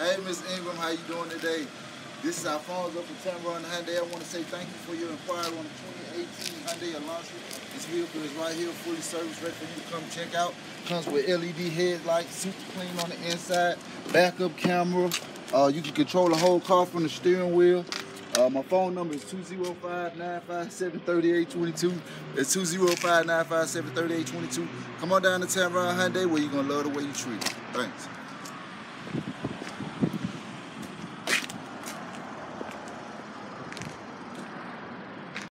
Hey, Miss Ingram, how you doing today? This is Alfonso from Tameron Hyundai. I want to say thank you for your inquiry on the 2018 Hyundai Elantra. This vehicle is right here, fully serviced, ready for you to come check out. Comes with LED headlights, super clean on the inside, backup camera. You can control the whole car from the steering wheel. My phone number is 205-957-3822. It's 205-957-3822. Come on down to Tameron Hyundai where you're going to love the way you treat it. Thanks.